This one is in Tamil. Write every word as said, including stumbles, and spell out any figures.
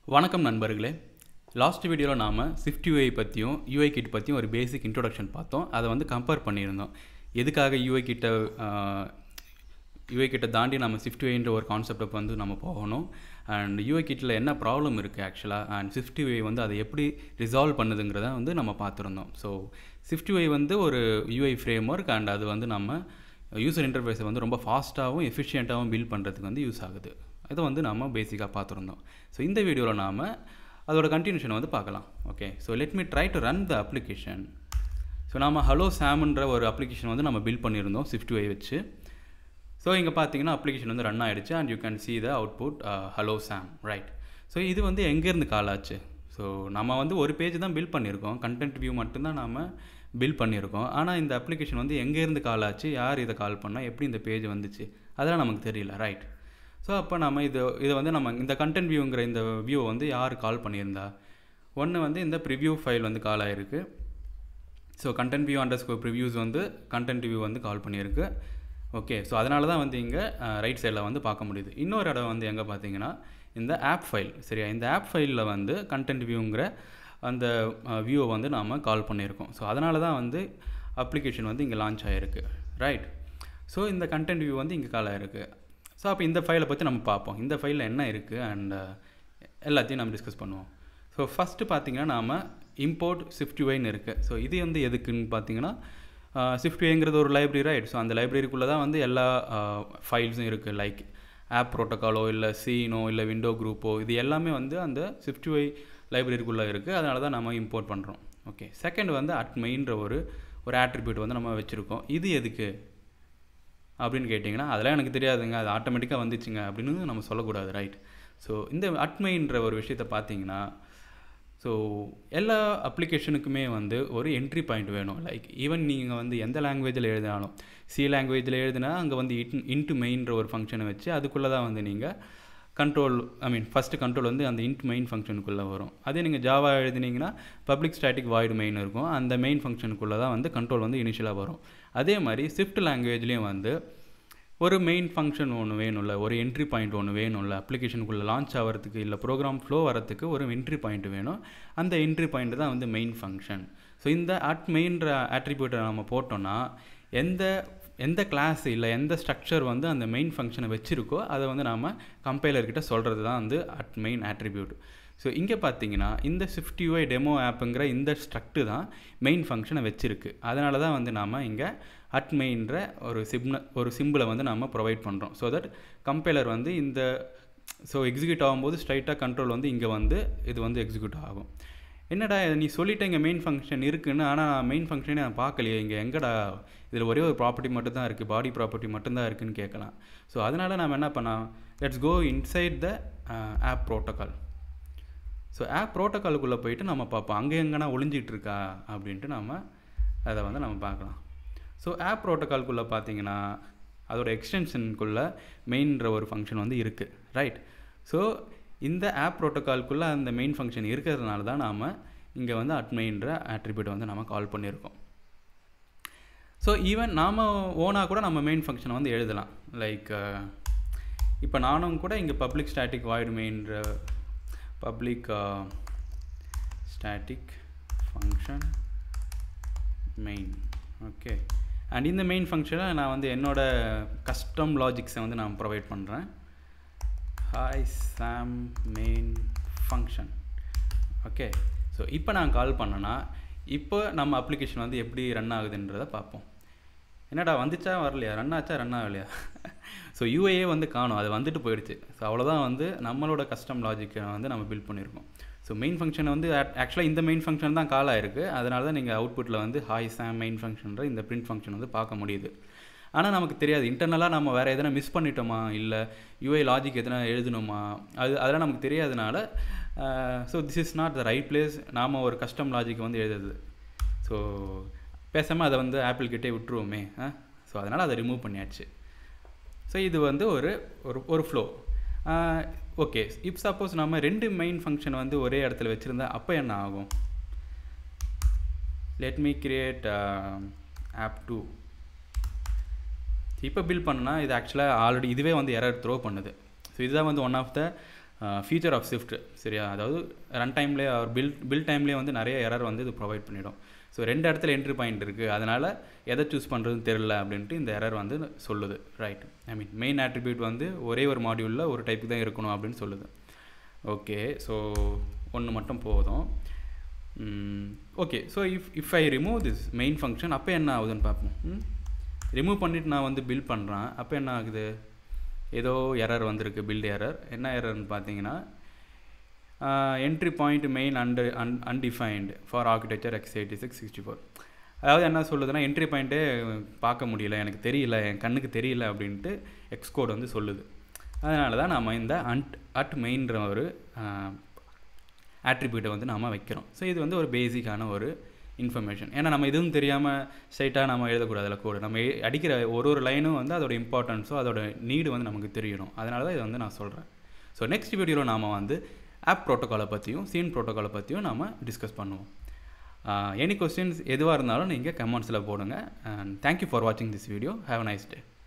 வணக்கம் நண்பர்களே. லாஸ்ட் வீடியோவில் நாம் SwiftUI பற்றியும் யூஐ கிட் பற்றியும் ஒரு பேசிக் இன்ட்ரோடக்ஷன் பார்த்தோம். அதை வந்து கம்பேர் பண்ணியிருந்தோம். எதுக்காக யூஐ கிட்ட யூஐ கிட்ட தாண்டி நம்ம SwiftUIன்ற ஒரு கான்செப்டை வந்து நம்ம போகணும், அண்ட் யூஐ கிட்டில் என்ன ப்ராப்ளம் இருக்குது ஆக்சுவலாக, அண்ட் SwiftUI வந்து அதை எப்படி ரிசால்வ் பண்ணுதுங்கிறத வந்து நம்ம பார்த்துருந்தோம். ஸோ SwiftUI வந்து ஒரு யூஐ ஃப்ரேம் ஒர்க், அண்ட் அது வந்து நம்ம யூசர் இன்டர்ஃபேஸை வந்து ரொம்ப ஃபாஸ்ட்டாகவும் எஃபிஷியண்ட்டாகவும் பில்ட் பண்ணுறதுக்கு வந்து யூஸ் ஆகுது. இதை வந்து நம்ம பேசிக்காக பார்த்துருந்தோம். ஸோ இந்த வீடியோவில் நாம் அதோட கண்டினியூஷன் வந்து பார்க்கலாம். Okay, so let me try to run the application. So நம்ம ஹலோ சாம்ன்ற ஒரு அப்ளிகேஷன் வந்து நம்ம பில்ட் பண்ணியிருந்தோம் SwiftUI வச்சு. ஸோ இங்கே பார்த்தீங்கன்னா அப்ளிகேஷன் வந்து ரன் ஆகிடுச்சு, and you can see the output hello Sam, right. So இது வந்து எங்கேருந்து கால் ஆச்சு? ஸோ நம்ம வந்து ஒரு பேஜ் தான் பில்ட் பண்ணியிருக்கோம், கண்டென்ட் வியூ மட்டும்தான் நாம் பில்ட் பண்ணியிருக்கோம். ஆனால் இந்த அப்ளிகேஷன் வந்து எங்கேருந்து கால் ஆச்சு, யார் இதை கால் பண்ணால், எப்படி இந்த பேஜ் வந்துச்சு, அதெல்லாம் நமக்கு தெரியல, ரைட். ஸோ அப்போ நம்ம இது இதை வந்து நம்ம இந்த கண்டென்ட் வியூங்கிற இந்த வியூவை வந்து யார் கால் பண்ணியிருந்தா, ஒன்று வந்து இந்த ப்ரிவ்யூ ஃபைல் வந்து கால் ஆகிருக்கு. So content view underscore previews வந்து கண்டென்ட் வியூ வந்து கால் பண்ணியிருக்கு. ஓகே, ஸோ அதனால தான் வந்து இங்கே ரைட் சைடில் வந்து பார்க்க முடியுது. இன்னொரு இடம் வந்து எங்கே பார்த்தீங்கன்னா இந்த ஆப் ஃபைல், சரியா? இந்த ஆப் ஃபைலில் வந்து கண்டென்ட் வியூங்கிற அந்த வியூவை வந்து நாம் கால் பண்ணியிருக்கோம். ஸோ அதனால தான் வந்து அப்ளிகேஷன் வந்து இங்கே லான்ச் ஆகிருக்கு, ரைட். ஸோ இந்த கண்டென்ட் வியூ வந்து இங்கே கால் ஆகிருக்கு. ஸோ அப்போ இந்த ஃபைலை பற்றி நம்ம பார்ப்போம். இந்த ஃபைலில் என்ன இருக்குது அண்ட் எல்லாத்தையும் நம்ம டிஸ்கஸ் பண்ணுவோம். ஸோ ஃபஸ்ட்டு பார்த்தீங்கன்னா நாம் இம்போர்ட் SwiftUIன்னு இருக்குது. ஸோ இது வந்து எதுக்குன்னு பார்த்தீங்கன்னா, SwiftUIங்கிறது ஒரு லைப்ரரி, ரைட். ஸோ அந்த லைப்ரரிக்குள்ளே தான் வந்து எல்லா ஃபைல்ஸும் இருக்குது. லைக் ஆப் ப்ரோட்டோக்காலோ இல்லை சீனோ இல்லை விண்டோ குரூப்போ, இது எல்லாமே வந்து அந்த SwiftUI லைப்ரரிக்குள்ளே இருக்குது. அதனால தான் நம்ம இம்போர்ட் பண்ணுறோம். ஓகே, செகண்ட் வந்து அட் மெயின்ற ஒரு ஒரு ஆட்ரிபியூட் வந்து நம்ம வச்சுருக்கோம். இது எதுக்கு அப்படின்னு கேட்டிங்கன்னா, அதெல்லாம் எனக்கு தெரியாதுங்க, அது ஆட்டோமேட்டிக்காக வந்துச்சுங்க அப்படின்னு நம்ம சொல்லக்கூடாது, ரைட். ஸோ இந்த அட்மைன்ற ஒரு விஷயத்தை பார்த்தீங்கன்னா, ஸோ எல்லா அப்ளிகேஷனுக்குமே வந்து ஒரு என்ட்ரி பாயிண்ட் வேணும். லைக் ஈவன் நீங்கள் வந்து எந்த லாங்குவேஜில் எழுதினாலும், சி லாங்குவேஜில் எழுதினா அங்கே வந்து இன் இன்ட்டு மெயின்ற ஒரு ஃபங்க்ஷனை வச்சு அதுக்குள்ளே தான் வந்து நீங்கள் control I mean first control வந்து அந்த இன்ட் மெயின் ஃபங்க்ஷனுக்குள்ளே வரும். அதே நீங்கள் ஜாவா எழுதினீங்கன்னா பப்ளிக் ஸ்டாட்டிக் வாய்டு மெயின் இருக்கும், அந்த மெயின் ஃபங்க்ஷனுக்குள்ளே தான் வந்து கண்ட்ரோல் வந்து இனிஷியலாக வரும். அதே மாதிரி ஸ்விஃப்ட் லாங்குவேஜ்லேயும் வந்து ஒரு மெயின் ஃபங்க்ஷன் ஒன்று வேணும்ல, ஒரு என்ட்ரி பாயிண்ட் ஒன்று வேணும்ல, அப்ளிகேஷனுக்குள்ளே லான்ச் ஆகிறதுக்கு இல்லை ப்ரோக்ராம் ஃப்ளோ வரத்துக்கு ஒரு என்ட்ரி பாயிண்ட் வேணும். அந்த என்ட்ரி பாயிண்ட் தான் வந்து மெயின் ஃபங்க்ஷன். ஸோ இந்த அட் மெயின்ற ஆட்ரிபியூட்டை நம்ம போட்டோன்னா எந்த எந்த கிளாஸ் இல்லை எந்த ஸ்ட்ரக்சர் வந்து அந்த மெயின் ஃபங்க்ஷனை வச்சுருக்கோ அதை வந்து நாம் கம்பைலர்கிட்ட சொல்கிறது தான் வந்து அட் மெயின் ஆட்ரிபியூட். ஸோ இங்கே பார்த்தீங்கன்னா இந்த SwiftUI டெமோ ஆப்புங்கிற இந்த ஸ்ட்ரக்டு தான் மெயின் ஃபங்க்ஷனை வச்சுருக்கு. அதனால தான் வந்து நாம் இங்கே அட் மெயின்ற ஒரு சிம்ன ஒரு சிம்பிளை வந்து நாம் ப்ரொவைட் பண்ணுறோம். ஸோ தட் கம்பைலர் வந்து இந்த ஸோ எக்ஸிக்யூட் ஆகும்போது ஸ்ட்ரைட்டாக கண்ட்ரோல் வந்து இங்கே வந்து இது வந்து எக்ஸிக்யூட் ஆகும். என்னடா நீ சொல்லிவிட்டு இங்கே மெயின் ஃபங்க்ஷன் இருக்குன்னு, ஆனால் மெயின் ஃபங்க்ஷனே நான் பார்க்கலையே, இங்கே எங்கடா இதில் ஒரே ஒரு ப்ராப்பர்ட்டி மட்டும் தான் இருக்குது, பாடி ப்ராப்பர்ட்டி மட்டும்தான் இருக்குதுன்னு கேட்கலாம். ஸோ அதனால் நம்ம என்ன பண்ணலாம், let's go inside the app protocol. So app ப்ரோட்டோக்காலுக்குள்ளே போயிட்டு நம்ம பார்ப்போம் அங்கே எங்கன்னா ஒளிஞ்சிட்டு இருக்கா அப்படின்ட்டு நம்ம அதை வந்து நம்ம பார்க்கலாம். ஸோ ஆப் ப்ரோட்டோக்காலுக்குள்ளே பார்த்தீங்கன்னா அதோட எக்ஸ்டென்ஷனுக்குள்ளே மெயின்ற ஒரு ஃபங்க்ஷன் வந்து இருக்குது, ரைட். ஸோ இந்த ஆப் ப்ரோட்டோக்காலுக்குள்ளே அந்த மெயின் ஃபங்க்ஷன் இருக்கிறதுனால தான் நாம் இங்கே வந்து அட் மெயின்ற ஆட்ரிபியூட்டை வந்து நம்ம கால் பண்ணியிருக்கோம். ஸோ ஈவன் நாம் ஓனாக கூட நம்ம மெயின் ஃபங்க்ஷனை வந்து எழுதலாம். லைக் இப்போ நானும் கூட இங்கே பப்ளிக் ஸ்டாட்டிக் வாய்டு மெயின்ற public static function main, okay. And இந்த மெயின் ஃபங்க்ஷனை நான் வந்து என்னோடய கஸ்டம் லாஜிக்ஸை வந்து நான் ப்ரொவைட் பண்ணுறேன். Hi Sam main function, okay. So இப்போ நான் கால் பண்ணேன்னா இப்போ நம்ம அப்ளிகேஷன் வந்து எப்படி ரன் ஆகுதுன்றதை பார்ப்போம். என்னடா வந்துச்சா வரலையா, ரன் ஆச்சா ரன் ஆகலையா? ஸோ யூஐயே வந்து காணும், அது வந்துட்டு போயிடுச்சு. ஸோ அவ்வளோதான் வந்து நம்மளோட கஸ்டம் லாஜிக்கை வந்து நம்ம பில்ட் பண்ணியிருக்கோம். ஸோ மெயின் ஃபங்க்ஷனை வந்து ஆக்சுவலாக இந்த மெயின் ஃபங்க்ஷன் தான் கால் ஆகிருக்கு. அதனால தான் நீங்கள் அவுட்புட்டில் வந்து ஹாய் சாம் மெயின் ஃபங்க்ஷன்ற இந்த பிரிண்ட் ஃபங்க்ஷன் வந்து பார்க்க முடியுது. ஆனால் நமக்கு தெரியாது இன்டர்னலாக நம்ம வேறு எதனா மிஸ் பண்ணிட்டோமா, இல்லை யூஐ லாஜிக் எதனா எழுதணுமா, அது அதெல்லாம் நமக்கு தெரியாதனால so this is not the right place நாம் ஒரு கஸ்டம் லாஜிக் வந்து எழுதுது. ஸோ பேசாமல் அதை வந்து ஆப்பிள் கிட்டே விட்டுருவோமே. ஸோ அதனால் அதை ரிமூவ் பண்ணியாச்சு. ஸோ இது வந்து ஒரு ஒரு ஃப்ளோ. ஓகே, இப் சப்போஸ் நம்ம ரெண்டு மெயின் ஃபங்க்ஷன் வந்து ஒரே இடத்துல வச்சுருந்தா அப்போ என்ன ஆகும்? Let me create app two. இப்போ பில்ட் பண்ணால் இது ஆக்சுவலாக ஆல்ரெடி இதுவே வந்து எரர் த்ரோ பண்ணுது. ஸோ இதுதான் வந்து one of the feature of Swift சரியா, அதாவது ரன் டைம்லேயே ஒரு பில் பில் டைம்லேயே வந்து நிறைய எரர் வந்து இது ப்ரொவைட் பண்ணிடும். ஸோ ரெண்டு இடத்துல என்ட்ரி பாயிண்ட் இருக்குது, அதனால் எதை சூஸ் பண்ணுறதுன்னு தெரில அப்படின்ட்டு இந்த எரர் வந்து சொல்லுது. Right, I mean main attribute வந்து ஒரே ஒரு மாடியூலில் ஒரு டைப்பு தான் இருக்கணும் அப்படின்னு சொல்லுது. ஓகே, ஸோ ஒன்று மட்டும் போதும். Okay, so if if I remove this main function அப்போ என்ன ஆகுதுன்னு பார்ப்போம். ரிமூவ் பண்ணிவிட்டு நான் வந்து பில்ட் பண்ணுறேன், அப்போ என்ன ஆகுது, ஏதோ எரர் வந்திருக்கு, பில்ட் எரர். என்ன எரர்னு பார்த்தீங்கன்னா entry point main and un undefined for architecture x eighty six sixty four. அதாவது என்ன சொல்லுதுன்னா என்ட்ரி பாயிண்ட்டே பார்க்க முடியல, எனக்கு தெரியல, என் கண்ணுக்கு தெரியல அப்படின்ட்டு எக்ஸ் கோட் வந்து சொல்லுது. அதனால தான் நம்ம இந்த அண்ட் அட் மெயின்ற ஒரு ஆட்ரிபியூட்டை வந்து நாம் வைக்கிறோம். ஸோ இது வந்து ஒரு பேசிக்கான ஒரு இன்ஃபர்மேஷன். ஏன்னா நம்ம எதுவும் தெரியாமல் ஸ்ட்ரைட்டாக நம்ம எழுதக்கூடாது அதில் கோடு. நம்ம அடிக்கிற ஒரு ஒரு லைனும் வந்து அதோட இம்பார்ட்டன்ஸோ அதோட நீடு வந்து நமக்கு தெரியணும். அதனால தான் இதை வந்து நான் சொல்கிறேன். ஸோ நெக்ஸ்ட் வீடியோவில் நாம் வந்து ஆப் ப்ரோட்டோக்காலை பற்றியும் சீன் ப்ரோட்டோக்காலை பற்றியும் நாம் டிஸ்கஸ் பண்ணுவோம். எனி கொஸ்டின்ஸ் எதுவாக இருந்தாலும் நீங்கள் கமெண்ட்ஸில் போடுங்க. அண்ட் தேங்க்யூ ஃபார் வாட்சிங் this video. Have a nice day.